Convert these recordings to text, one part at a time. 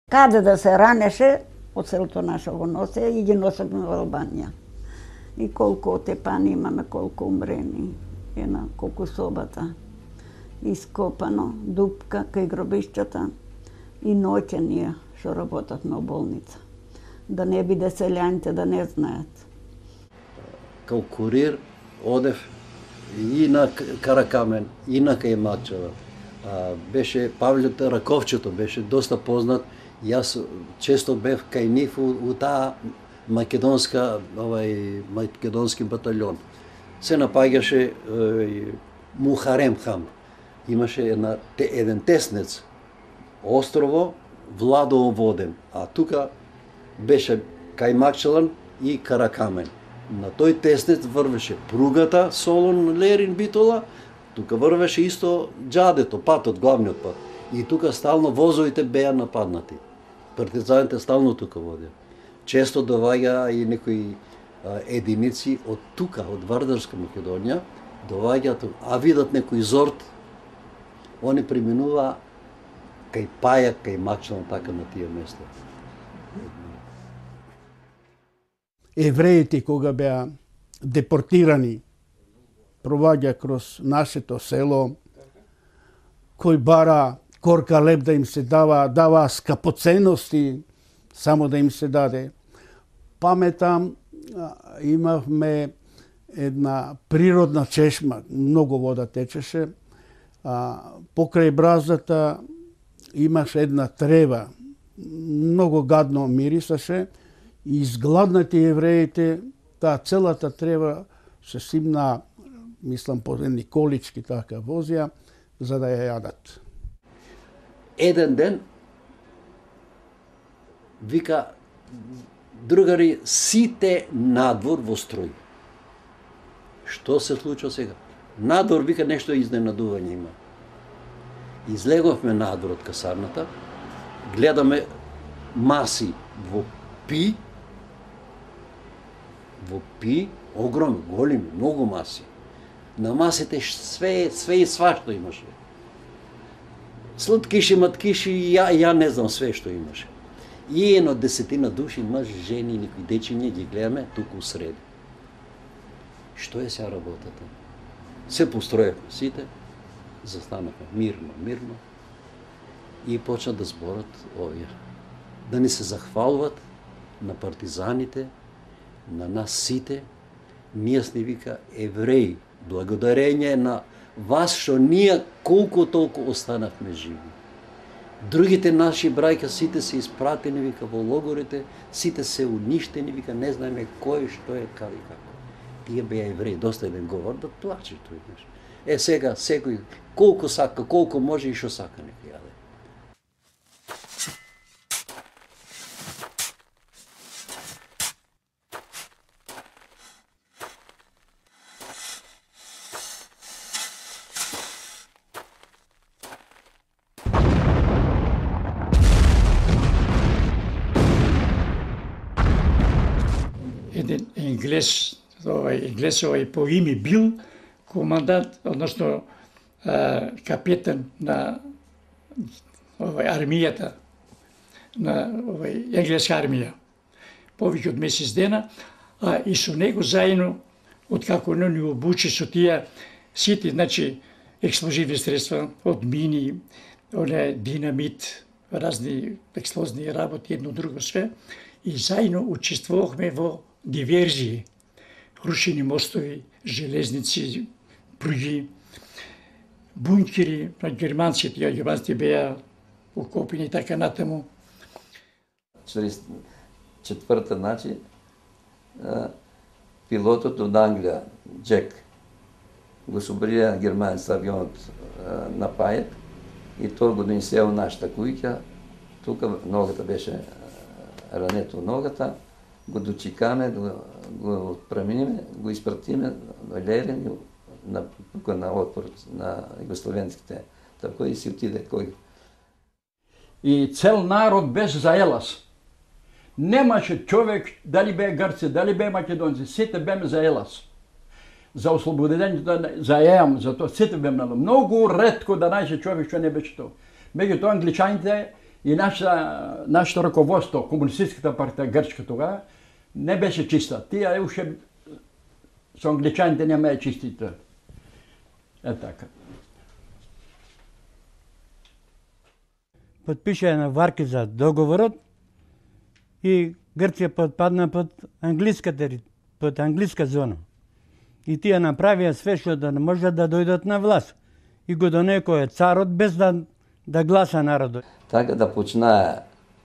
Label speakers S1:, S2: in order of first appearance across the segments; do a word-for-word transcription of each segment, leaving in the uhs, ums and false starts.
S1: Каде да се ранеше, од селото наше го носе и ги носехме во Албанија. И колку отепани имаме, колку умрени, една колку собата. Ископано, дупка кај гробишчата и ноќенија што работат на болница. Да не биде селјаните да не знаат.
S2: Као курир одев и на Каракамен, и на Кајмачева. Беше Павле Раковчето, беше доста познат. Јас често бев кај нив у, у таа македонска, овај македонски батальон. Се напаѓаше Мухарем хан. Имаше една, еден теснец, острово, Владово воден, а тука беше Кајмачелан и Каракамен. На тој теснец врвеше пругата Солун Лерин Битола, тука врвеше исто џадето, патот, главниот пат. И тука стално возовите беа нападнати. Партизаните стално тука водеа. Често доваѓа и некои а, единици од тука, од Вардарска Македонија, доваѓаат, а видат некој зорт, они преминува кај Пајак, кај Мачелан, така на тие места.
S3: Евреите кога беа депортирани, проваѓа кроз нашето село, кој бара корка леб да им се дава, дава скапоценности, само да им се даде. Паметам, имавме една природна чешма, многу вода течеше, а, покрај браздата имаше една трева, многу гадно мирисаше, и изгладнати евреите, таа целата трева се симна, мислам, по едни колички така возија, за да ја јадат.
S2: Еден ден, вика, другари, сите надвор во строј. Што се случува сега? Надвор, вика, нешто изненадување има. Излеговме надвор од касарната, гледаме маси во пи, во пи, огромни, големи, многу маси. На масите све, све и свашто имаше. Сладкиши, маткиши, ја, ја не знам све што имаше. И едно десетина души, мъж, жени, некои дечиња, ги гледаме туку среди. Што е сега работата? Се построевме сите, застанахме мирно, мирно и почна да зборат овие. Да ни се захвалуват на партизаните, на нас сите. Ние сме, вика, евреи, благодарење на вас што ние колку толку останавме живи. Другите наши браќа сите се испратени, вика, во логорите, сите се уништени, вика, не знаеме кој, што е, каде и како. Тие беа евреи, доста еден говор да плаче тој неш. Е сега секој колку сака, колку може и што сака нека јаде.
S4: Еден енглез, овај енглез овај по име Бил, командант, односно капетан на овај армијата, на овај енглеска армија, повеќе од месец дена, а и со него заедно, откако не ни обучи со тие сите, значи, експлозивни средства, од мини, оне динамит, разни експлозивни работи, едно друго све, и заедно учествувавме во диверзии, рушени мостови, железници, пруги, бункери на германците, а германците беа окопени и така натаму.
S5: Чрез четврта, значи, пилотот од Англија, Джек, го собрија германец авионот на Пајак и тој го донесе во нашата куќа, тука ногата беше рането ногата, го дочекаме, го, го отпреминиме, го испратиме на Лерин, на, тука на отпор на југословенските, така и си отиде кој.
S6: И цел народ беше за Елас. Немаше човек, дали бе грци, дали бе македонци, сите беме за Елас. За ослободењето, за ЕАМ, за тоа сите беме. Многу ретко да најде човек што не беше тоа. Меѓутоа англичаните И наша, нашето ръководство, Комунистическата партия Грчка тогава, не беше чиста. Тия уште с англичаните няма е чистите. Е така.
S7: Подпише на Варкеза договорът и Гърция подпадна под английската, под английска зона. И тия направиха све, да не може да дойдат на власт. И го донекој царот без да, да гласа народот.
S5: Така да почна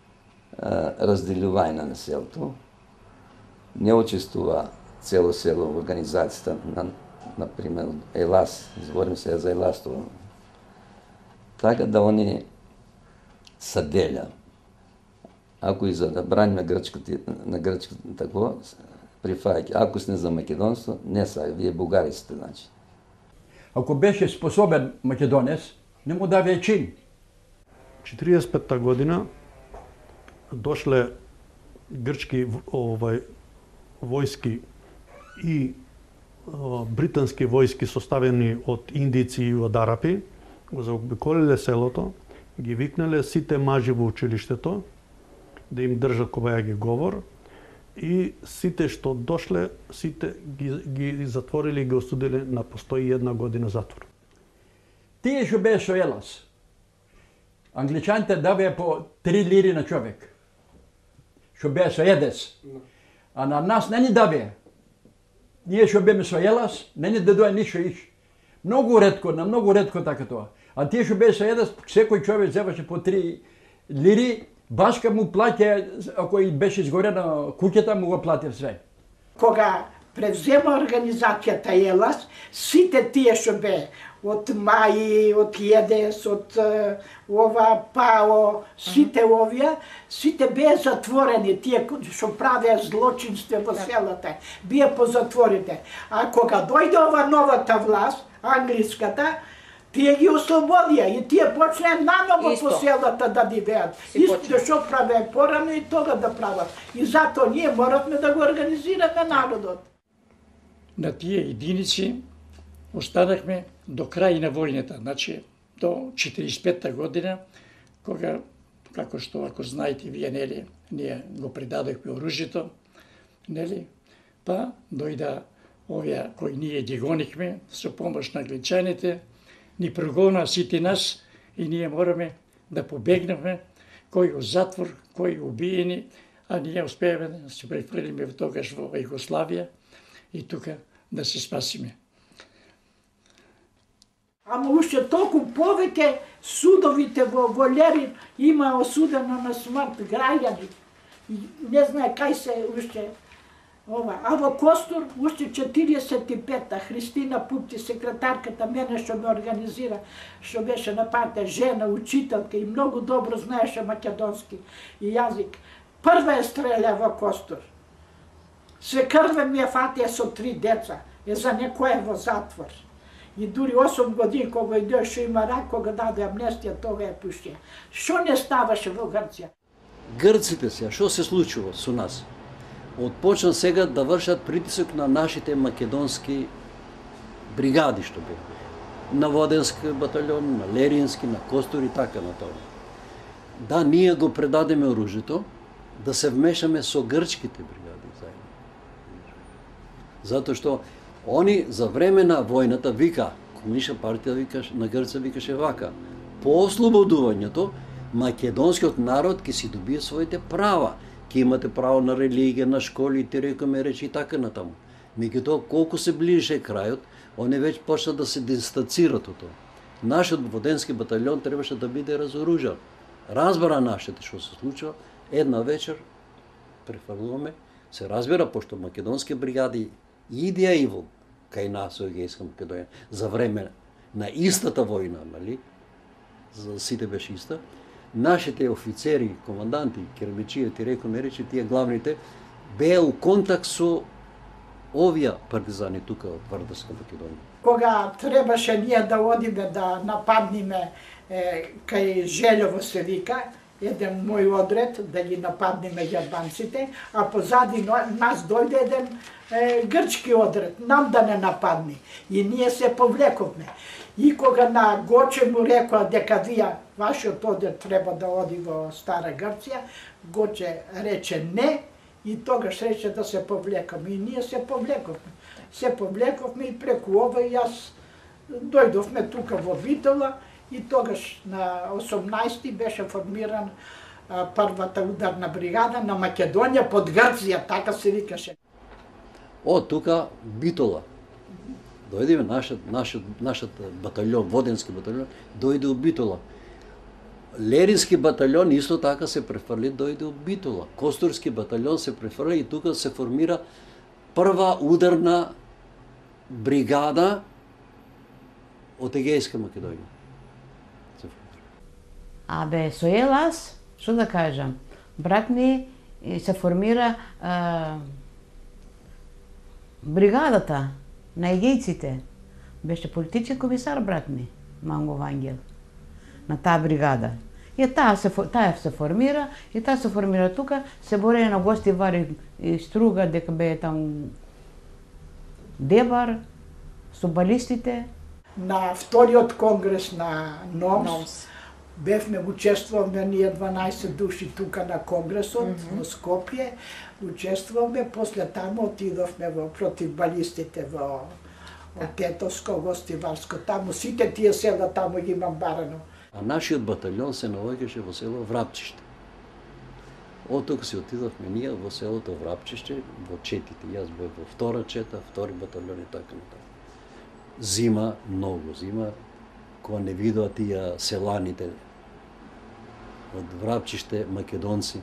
S5: разделување на селото. Не учествува цело село в организацията на, например, Елас. Говорим се за Елас. Така да они се деля. Ако и за да браним на гръцката, на гръцката такова, прифајќи. Ако сте за македонство, не са, вие бугари сте, значи.
S6: Ако беше способен македонец, не му даде чин.
S8: четиридесет и пета година дошле грчки овај војски и о, британски војски составени од индици и од арапи, го заобиколиле селото, ги викнале сите мажи во училиштето да им држат кога ги говор и сите што дошле, сите ги, ги затворили и ги осудили на постои една година затвор.
S6: Тие што бе со Елас, англичаните давеа по три лири на човек, што бе со Едес, а на нас не ни давеа. Ние што беме со Елас, не ни дадоа ништо иш. Многу ретко, на многу ретко така тоа. А тие што бе со Едес, секој човек взеваше по три лири, башка му плаќа, ако и беше изгорена куќата, му го платил све.
S9: Кога превзема организацијата Елас, сите тие што бе, од Маи, од Едес, од ова ПАО, сите овие, сите беа затворени, тие што правеа злочинство во селата, беа по затворите. А кога дојде ова новата власт, англиската, тие ги ослободија и тие почнеа наново по селата да дивеат. Исто што правеа порано и тога да прават. И затоа ние моравме да го организираме народот.
S4: На тие единици останахме до крај на војната, значи до четиридесет и пета година, кога, како што ако знаете вие, нели, ние го предадохме оружјето, нели, па дојда овие кои ние ги гонихме со помош на англичаните, ни прогона сите нас и ние мораме да побегнеме, кои во затвор, кои убиени, а ние успееме да се префрлиме во тогаш во Југославија и тука да се спасиме.
S9: Ама уште толку повеќе судовите во Волерин има осудено на смрт граѓани. Не знае кај се уште ова. А во Костур уште четиридесет и пета Христина Пупти, секретарката мене што ме организира, што беше на партија, жена, учителка и многу добро знаеше македонски и јазик. Прва е стреля во Костур. Се крве ми е фатија со три деца, е за некој во затвор. И дури осум години кога иде што има рак, кога даде амнестија, тога е пуштија. Што не ставаше во Грција?
S2: Грците се, што се случува со нас? Отпочна сега да вршат притисок на нашите македонски бригади, што бе. На Воденски батальон, на Лерински, на Костур и така на тоа. Да, ние го предадеме оружјето, да се вмешаме со грчките бригади заедно. Затоа што они за време на војната вика, Комунистична партија викаш, на Грција викаше вака, по ослободувањето, македонскиот народ ќе си добие своите права. Ке имате право на религија, на школи, ти рекоме речи и така натаму. Меѓутоа, колку се ближеше крајот, они веќе почна да се дистанцират од тоа. Нашиот Воденски батальон требаше да биде разоружен. Разбра нашите што се случува, една вечер префрлуваме, се разбира, пошто македонски бригади идеја и во кај нас во Егејска Македонија, за време на истата војна, нали? За сите беше иста. Нашите офицери, команданти, кермичијата и рекоме речи, тие главните, беа у контакт со овие партизани тука од Вардарска Македонија.
S9: Кога требаше ние да одиме да нападниме е, кај Желјово се вика, еден мој одред да ги нападнеме германците, а позади нас дојде еден е, грчки одред, нам да не нападни. И ние се повлековме. И кога на Гоче му рекоа дека вие, вашиот одред треба да оди во Стара Грција, Гоче рече не, и тогаш рече да се повлекаме. И ние се повлековме. Се повлековме и преку ова и јас дојдовме тука во Битола, и тогаш на осумнаесети беше формиран а, првата ударна бригада на Македонија под Грција, така се викаше.
S2: О, тука Битола. Дојдеме нашиот нашиот нашиот батальон, воденски батальон, дојде у Битола. Лерински батальон исто така се префрли, дојде у Битола. Костурски батальон се префрли и тука се формира прва ударна бригада од Егејска Македонија.
S10: Абе, со Елас, што да кажам, брат ми се формира а, бригадата на егејците. Беше политички комисар, брат ми, Манго Вангел, на таа бригада. И таа се, таа се формира, и таа се формира тука, се бореја на гости Вари и Струга, дека бе там Дебар, со балистите.
S9: На вториот конгрес на НОМС, бевме, учествуваме ние дванаесет души тука на конгресот mm -hmm. во Скопје, учествуваме, после таму отидовме во против балистите во, во Тетовско, Гостиварско, таму сите тие села таму ги имам барано.
S2: А нашиот батальон се наоѓаше во село Врапчиште. Од тука се отидовме ние во селото Врапчиште, во четите, јас бев во втора чета, втори батальон и така натаму. Зима, многу зима, кога не видоа тие селаните од Врапчиште, македонци,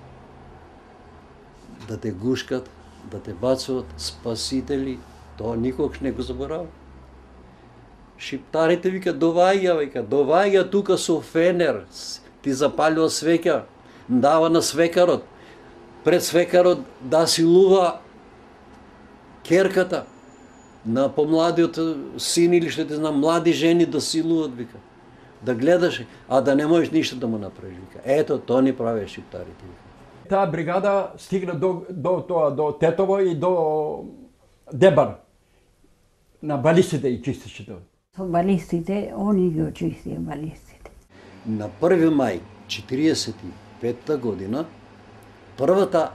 S2: да те гушкат, да те бацуват спасители, тоа никогаш не го заборава. Шиптарите вика, доваѓа, вика, доваѓа тука со фенер, ти запалува свеќа, дава на свекарот, пред свекарот да силува керката, на помладиот син или што те знам, млади жени да силуват, вика. Да гледаш, а да не можеш ништо да му направиш, вика. Ето, тоа ни праве шиптарите, вика.
S6: Таа бригада стигна до, до, до, до Тетово и до Дебар. На балистите и чистеше тоа.
S1: Со балистите, они ги очистија балистите.
S2: На први мај четиридесет и петта година, првата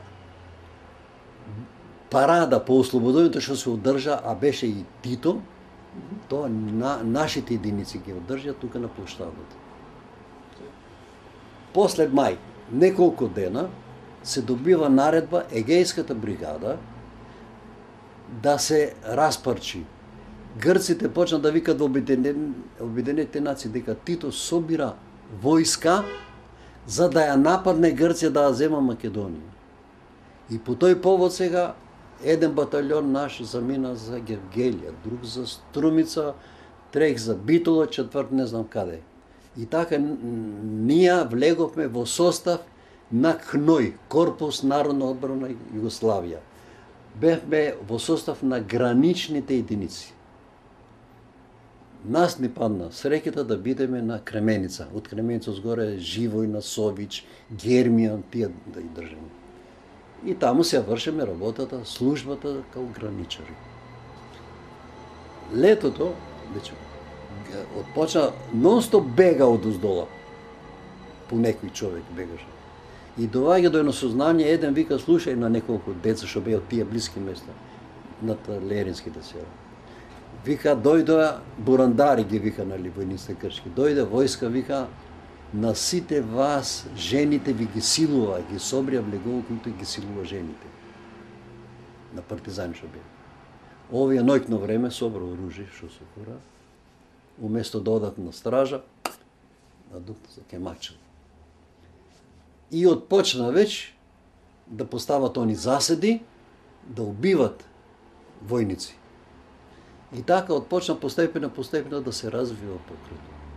S2: парада по ослободувањето што се одржа, а беше и Тито, тоа на, нашите единици ги одржа тука на площадот. После мај, неколку дена, се добива наредба Егејската бригада да се распарчи. Грците почна да викат во Обединените нации дека Тито собира војска за да ја нападне Грција да ја зема Македонија. И по тој повод сега еден батальон наш замина за Гевгелија, друг за Струмица, трех за Битола, четврт не знам каде. И така ние влеговме во состав на КНОЙ, Корпус Народна одбрана Југославија. Бевме во состав на граничните единици. Нас ни падна среќата да бидеме на Кременица. Од Кременица згоре Живојна, Сович, Гермијан, тие да ги држиме. И таму се вршиме работата, службата као граничари. Летото, вече, отпочна, нон-стоп бега од уздола. По некој човек бегаше. И доаѓа до едно сознание, еден вика, слушај на неколку деца што беа од тие блиски места, над Леринските села. Вика, дојдоа бурандари, ги вика, нали, војниците кршки. Дојде војска, вика, на сите вас, жените ви ги силува, ги собрија влегово, които ги силува жените. На партизани што беа. Овие ноќно време собра оружје, што се фура, уместо да одат на стража, надукна за кемачел. И отпочна веќе да постават они заседи, да убиват војници. И така отпочна постепено, постепено да се развива покрито.